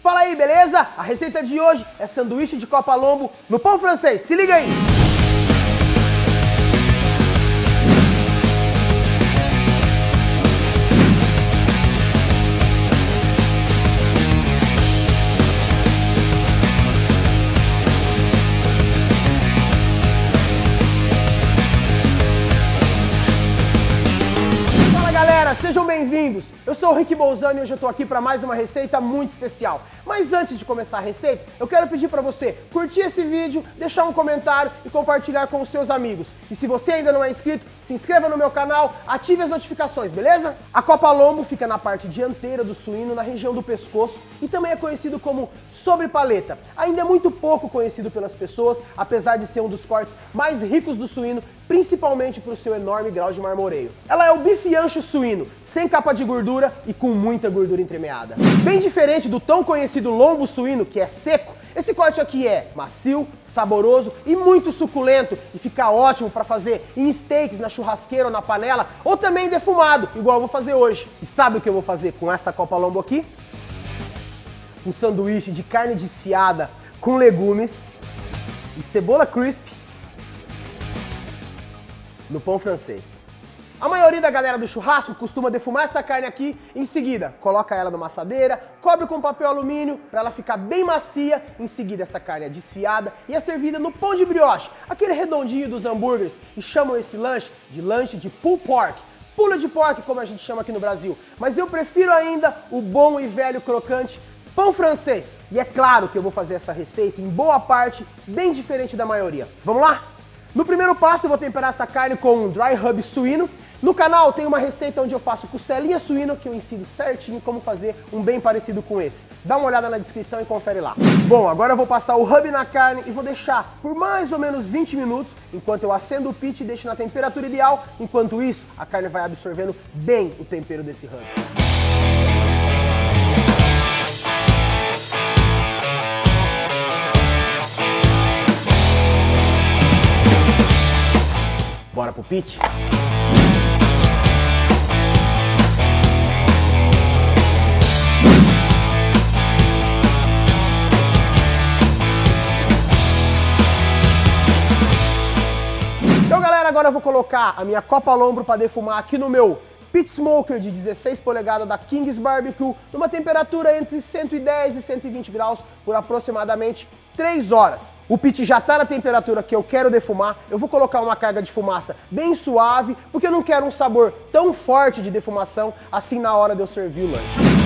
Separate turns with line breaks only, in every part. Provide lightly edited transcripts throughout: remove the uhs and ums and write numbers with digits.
Fala aí, beleza? A receita de hoje é sanduíche de copa lombo no pão francês. Se liga aí! Sejam bem-vindos! Eu sou o Rick Bolzano e hoje eu tô aqui para mais uma receita muito especial. Mas antes de começar a receita, eu quero pedir para você curtir esse vídeo, deixar um comentário e compartilhar com os seus amigos. E se você ainda não é inscrito, se inscreva no meu canal, ative as notificações, beleza? A copa lombo fica na parte dianteira do suíno, na região do pescoço e também é conhecido como sobrepaleta. Ainda é muito pouco conhecido pelas pessoas, apesar de ser um dos cortes mais ricos do suíno, principalmente por seu enorme grau de marmoreio. Ela é o bife ancho suíno, sem capa de gordura e com muita gordura entremeada. Bem diferente do tão conhecido lombo suíno, que é seco, esse corte aqui é macio, saboroso e muito suculento e fica ótimo para fazer em steaks, na churrasqueira ou na panela, ou também defumado, igual eu vou fazer hoje. E sabe o que eu vou fazer com essa copa lombo aqui? Um sanduíche de carne desfiada com legumes e cebola crisp no pão francês. A maioria da galera do churrasco costuma defumar essa carne aqui, em seguida coloca ela numa assadeira, cobre com papel alumínio para ela ficar bem macia, em seguida essa carne é desfiada e é servida no pão de brioche, aquele redondinho dos hambúrgueres, e chamam esse lanche de pulled pork, pula de porco como a gente chama aqui no Brasil, mas eu prefiro ainda o bom e velho crocante pão francês. E é claro que eu vou fazer essa receita em boa parte bem diferente da maioria. Vamos lá? No primeiro passo eu vou temperar essa carne com um dry rub suíno. No canal tem uma receita onde eu faço costelinha suína que eu ensino certinho como fazer um bem parecido com esse. Dá uma olhada na descrição e confere lá. Bom, agora eu vou passar o rub na carne e vou deixar por mais ou menos 20 minutos enquanto eu acendo o pit e deixo na temperatura ideal. Enquanto isso, a carne vai absorvendo bem o tempero desse rub. Bora pro pit? Então, galera, agora eu vou colocar a minha copa lombo para defumar aqui no meu pit smoker de 16 polegadas da King's Barbecue, numa temperatura entre 110 e 120 graus por aproximadamente 3 horas. O pit já está na temperatura que eu quero defumar, eu vou colocar uma carga de fumaça bem suave, porque eu não quero um sabor tão forte de defumação assim na hora de eu servir o lanche.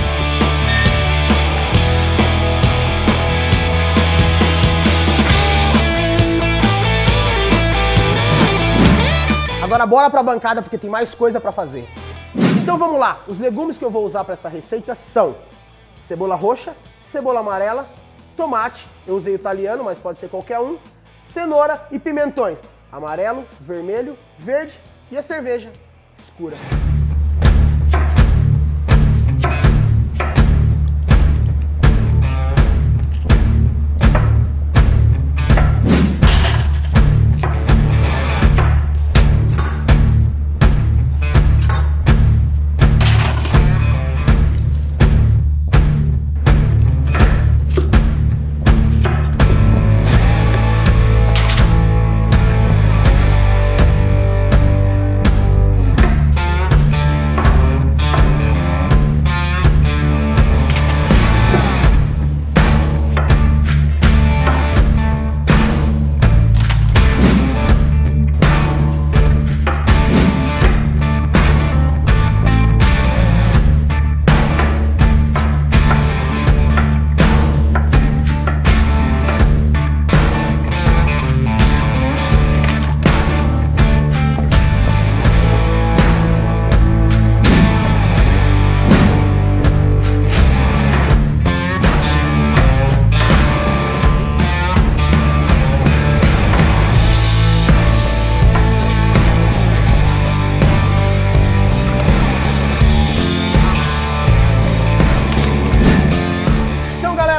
Agora bora pra bancada porque tem mais coisa pra fazer. Então vamos lá, os legumes que eu vou usar para essa receita são cebola roxa, cebola amarela, tomate, eu usei o italiano, mas pode ser qualquer um, cenoura e pimentões, amarelo, vermelho, verde e a cerveja escura.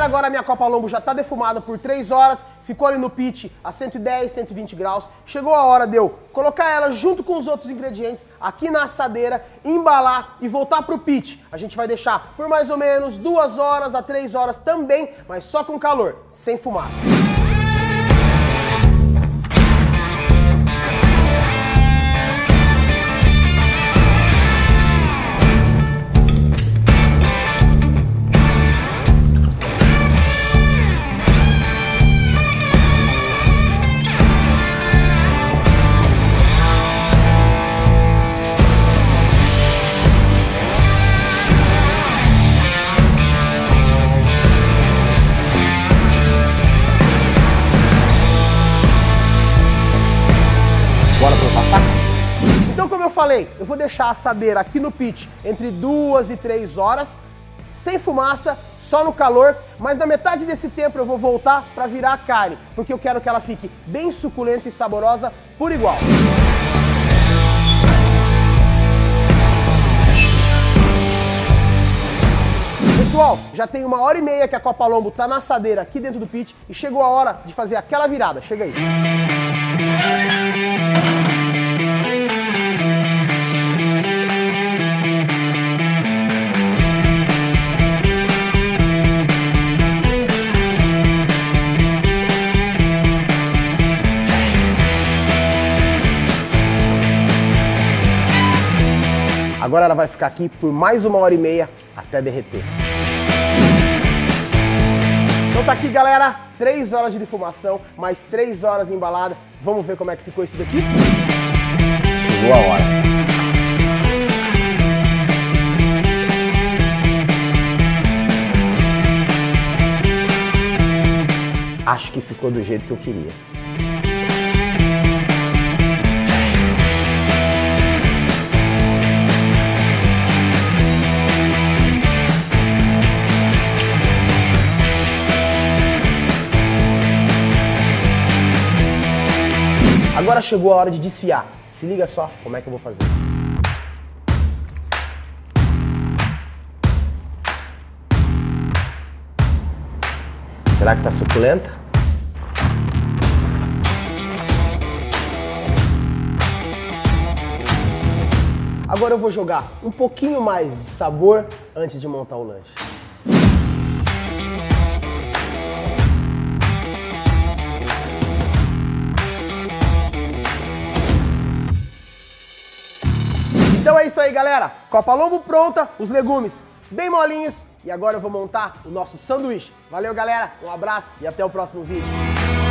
agora a minha Copa Lombo já está defumada por 3 horas, ficou ali no pit a 110, 120 graus. Chegou a hora de eu colocar ela junto com os outros ingredientes aqui na assadeira, embalar e voltar pro pit. A gente vai deixar por mais ou menos 2 horas a 3 horas também, mas só com calor, sem fumaça. Bora para passar? Então, como eu falei, eu vou deixar a assadeira aqui no pit entre 2 e 3 horas, sem fumaça, só no calor, mas na metade desse tempo eu vou voltar para virar a carne, porque eu quero que ela fique bem suculenta e saborosa por igual. Pessoal, já tem 1h30 que a Copa Lombo tá na assadeira aqui dentro do pit e chegou a hora de fazer aquela virada. Chega aí. Agora ela vai ficar aqui por mais 1h30 até derreter. Então tá aqui, galera, 3 horas de defumação, mais 3 horas embalada. Vamos ver como é que ficou isso daqui? Chegou a hora. Acho que ficou do jeito que eu queria. Agora chegou a hora de desfiar. Se liga só como é que eu vou fazer. Será que tá suculenta? Agora eu vou jogar um pouquinho mais de sabor antes de montar o lanche. Então é isso aí, galera. Copa Lombo pronta, os legumes bem molinhos e agora eu vou montar o nosso sanduíche. Valeu, galera. Um abraço e até o próximo vídeo.